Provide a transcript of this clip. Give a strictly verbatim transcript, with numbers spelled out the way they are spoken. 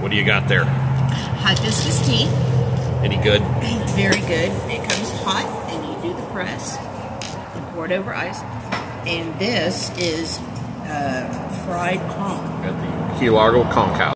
What do you got there? Hibiscus tea. Any good? Very good. It comes hot, and you do the press. You pour it over ice. And this is uh, fried conch. At the Key Largo Conch House.